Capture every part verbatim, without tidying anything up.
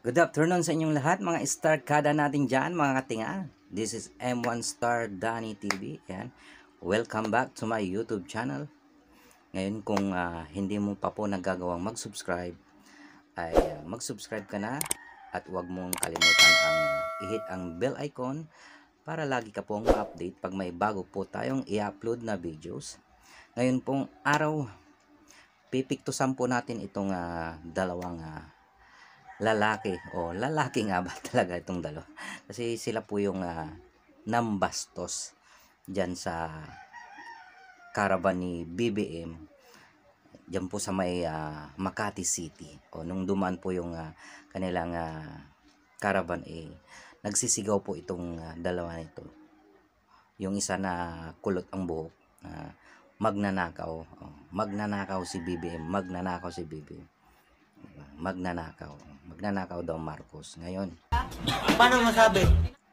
Good afternoon sa inyong lahat, mga star kada natin dyan, mga katinga. This is M one Star Danny T V. Yan. Welcome back to my YouTube channel. Ngayon, kung uh, hindi mo pa po nagagawang mag-subscribe, ay uh, mag-subscribe ka na at huwag mong kalimutan ang uh, i-hit ang bell icon para lagi ka pong ma-update pag may bago po tayong i-upload na videos. Ngayon pong araw, pipiktusan po natin itong uh, dalawang uh, lalaki o lalaki nga ba talaga itong dalawa, kasi sila po yung uh, nambastos dyan sa caravan ni B B M dyan po sa may uh, Makati City. O nung dumaan po yung uh, kanilang uh, caravan, eh nagsisigaw po itong uh, dalawa nito, yung isa na kulot ang buhok, uh, magnanakaw. oh, magnanakaw si B B M, magnanakaw si B B M magnanakaw. Magnanakaw daw Marcos. Ngayon, paano masabi?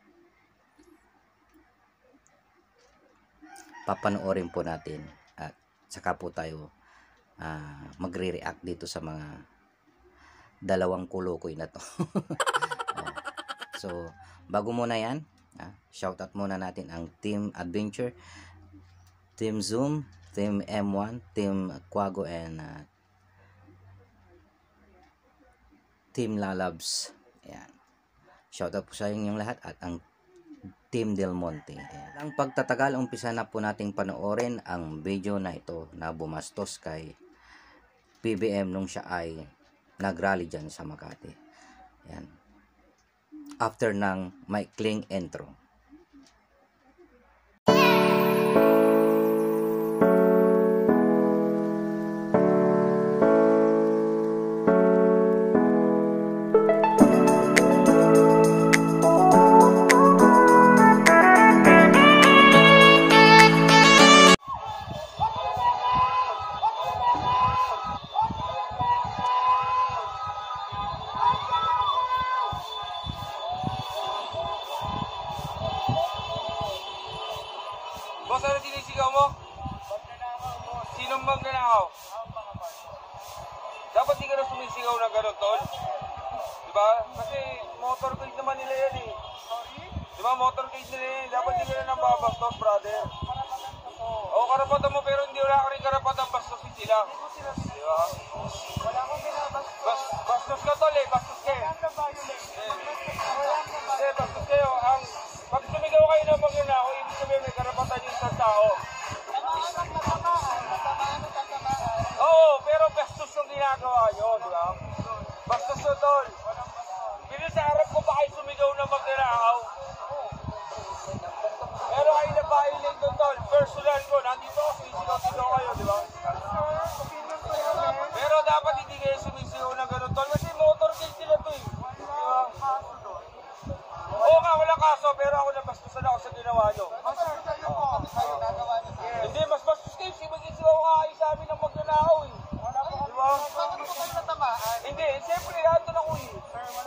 papanoorin po natin at saka po tayo uh, magre-react dito sa mga dalawang kulukoy na to. oh. So, bago muna yan, uh, shoutout muna natin ang Team Adventure, Team Zoom, Team M one, Team Quago, and uh, Team Lalabs. Ayan. Shoutout po sa inyong lahat at ang Team Del Monte. Ayan. Ang pagtatagal, umpisa na po nating panoorin ang video na ito na bumastos kay B B M nung siya ay nagrally dyan sa Makati. Ayan. After ng maikling intro. Boss, ano tinisigaw mo? Sinong magnanakaw? Dapat di ka na sumisigaw na gano'n, tol. Diba? Kasi motorcade naman nila yan eh. Diba? Motorcade nila yan. Dapat di ka na nang babastos, brother. Oo, karapatan mo, pero hindi wala ka rin karapatan bastosin sila. Diba? Wala akong binabastos. Bas bastos ka, tol eh. Bastos ka eh. Hindi, bastos kayo. Ang, pag sumigaw kayo na magnanakaw, ibig sabihin may karapatan yung isang tao. Oo, pero bastos yung ginagawa nyo, di ba? Bastos yun, tol. Bilis sa harap ko pa kayo sumigaw na magnanakaw. Pero kayo na violate doon, tol. Personal ko, nandito ako, sumisigaw-sigaw kayo, di ba? Pero dapat hindi kayo sumisigaw na gano'n, tol. Kasi motorcade sila to eh. Di ba? Oo nga, walang kaso, pero ako nabastusan ako sa ginawa nyo. Hindi, mas bastos kayo. Sumisigaw ka kayo sa amin ng magnanakaw eh. Di ba? Hindi, siyempre, lahat ito na ko eh.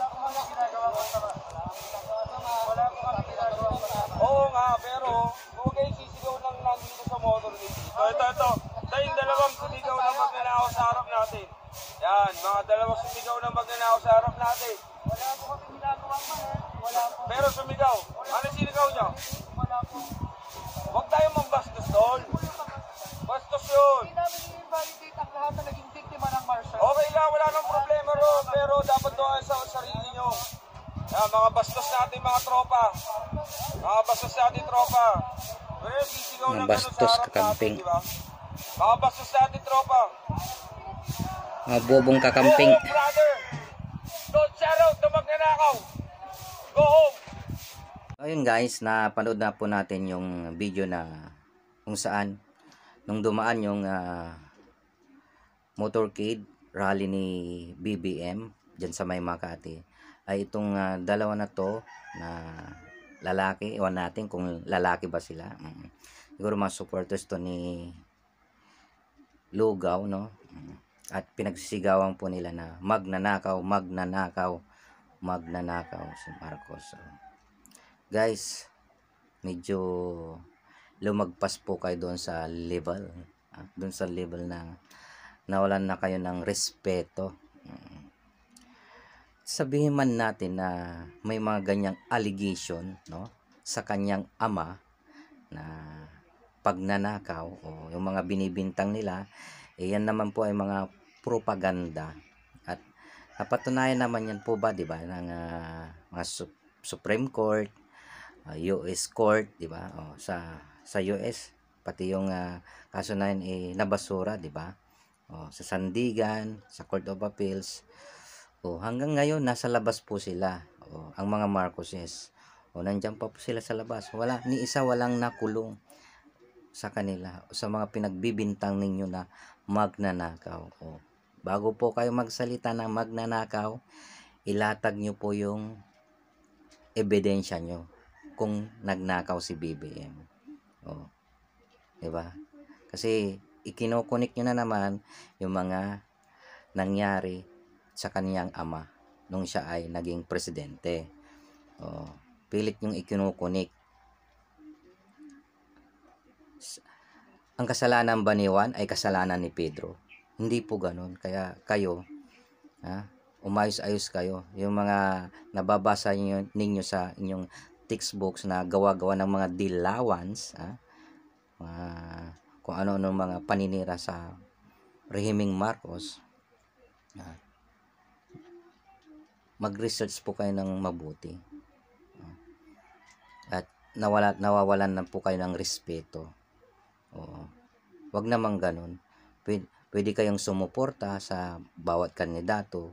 Oo nga, pero kung kayo sisigaw ng nandito sa motorcade. Ito, ito, ito. Ito yung dalawang sumigaw ng magnanakaw sa harap natin. Yan, mga dalawang sumigaw ng magnanakaw sa harap natin. Pero sumigaw. Ano sinigaw nyo? Huwag tayo mambastos doon. Bastos yun. Okay lang, wala nang problema ron. Pero dapat doon sa sarili nyo. Yan, mga bastos natin, mga tropa. Mga bastos natin, tropa. Pero sisigaw ng gano'n sa harap natin, di ba? Mga bastos natin, tropa. mga bobong kakamping. Go home, brother. Don't shout out na magnanakaw. Go home. Ayun guys, napanood na po natin yung video na kung saan nung dumaan yung uh, motorcade rally ni B B M dyan sa may Makati, ay itong uh, dalawa na to na lalaki, iwan natin kung lalaki ba sila. Mm. Siguro mga supporters to ni Lugaw, no? Mm. At pinagsisigawan po nila na magnanakaw, magnanakaw, magnanakaw si Marcos. So, guys, medyo lumagpas po kayo doon sa level, ah, doon sa level na nawalan na kayo ng respeto. sabihin man natin na may mga ganyang allegation, no, sa kanyang ama na pagnanakaw o yung mga binibintang nila, eh, yan naman po ay mga propaganda. At napatunayan naman yan po ba, di ba, ng ah, mga Sup- Supreme Court, ah, U S Court, di ba? O, sa sa U S pati yung ah, kaso na yun eh, nabasura, di ba? O, sa Sandigan, sa Court of Appeals. O, hanggang ngayon nasa labas po sila. O, ang mga Marcoses. O, nandiyan pa po sila sa labas. Wala ni isa walang nakulong sa kanila o sa mga pinagbibintang ninyo na magnanakaw. O, bago po kayo magsalita ng magnanakaw, ilatag nyo po yung ebidensya nyo kung nagnakaw si B B M. O, diba? Kasi ikinukunik nyo na naman yung mga nangyari sa kaniyang ama nung siya ay naging presidente. O, pilit yung ikinukunik. Ang kasalanan ba ni Juan ay kasalanan ni Pedro? Hindi po ganun. Kaya kayo, ha, umayos-ayos kayo. Yung mga nababasa ninyo, ninyo sa inyong textbooks na gawa-gawa ng mga dilawans, ha, mga, kung ano-ano mga paninira sa rehimeng Marcos, ha, mag-research po kayo ng mabuti. At nawala, nawawalan na po kayo ng respeto. Oo. Wag namang ganun. Pwede, pwede kayong sumuporta sa bawat kandidato,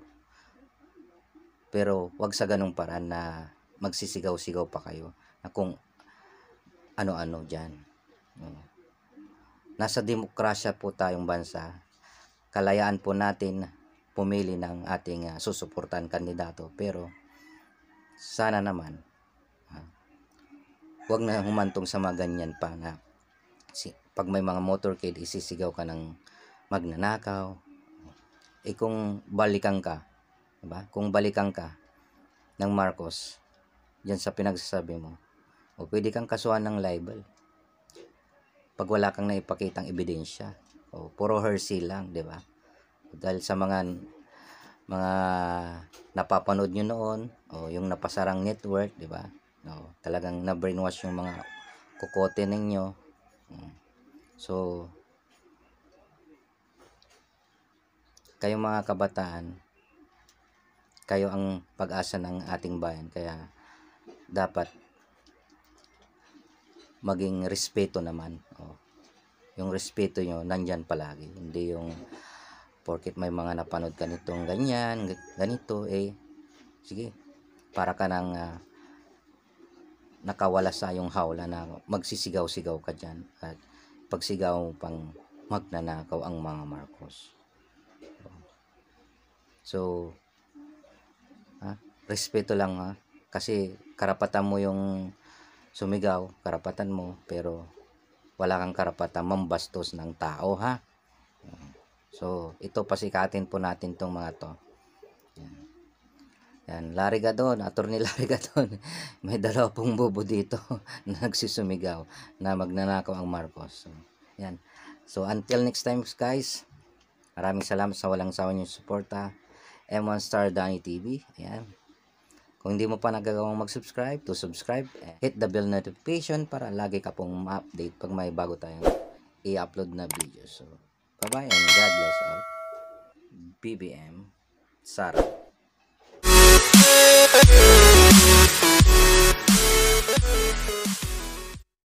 pero wag sa ganung paraan na magsisigaw-sigaw pa kayo na kung ano-ano dyan. Oo. Nasa demokrasya po tayong bansa. Kalayaan po natin pumili ng ating uh, susuportahan kandidato, pero sana naman uh, wag na humantong sa mga ganyan pa na si, pag may mga motorcade isisigaw ka ng magnanakaw. Eh kung balikan ka, diba? Kung balikan ka ng Marcos diyan sa pinagsasabi mo, o pwede kang kasuhan ng libel pag wala kang naipakitang ebidensya. O puro hearsay lang, di ba? Dahil sa mga mga napapanood nyo noon, o yung napasarang network, di ba? No, talagang na-brainwash yung mga kukote ninyo. So, kayong mga kabataan, kayo ang pag-asa ng ating bayan. Kaya, dapat maging respeto naman. O, yung respeto nyo, nandyan palagi. Hindi yung, porket may mga napanood ka nitong ganyan, ganito, eh, sige, para ka nang uh, nakawala sa yung hawla na magsisigaw-sigaw ka dyan. At pagsigaw pang magnanakaw ang mga Marcos. So, ha, respeto lang, ha, kasi karapatan mo yung sumigaw, karapatan mo, pero wala kang karapatan mambastos ng tao, ha. So, ito pasikatin po natin tong mga to. Yan, yan. Larry Gadon, Attorney Larry Gadon, may dalawa pong bobo dito na nagsisumigaw na magnanakaw ang Marcos. So, yan. So, until next time, guys, maraming salamat sa walang sawa niyong suporta. M one Star Danny T V. Ayan. Kung hindi mo pa nagagawang mag-subscribe, to subscribe, hit the bell notification para lagi ka pong ma-update pag may bago tayong i-upload na video. So, bye-bye and God bless all. B B M Sara.